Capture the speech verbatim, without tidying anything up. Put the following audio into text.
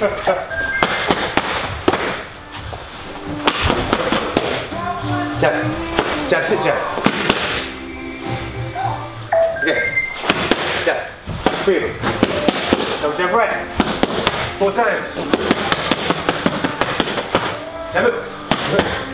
Jab. Jab, sit, jab. Okay. Jab. Three of them. Double jab right. Four times. Jab it.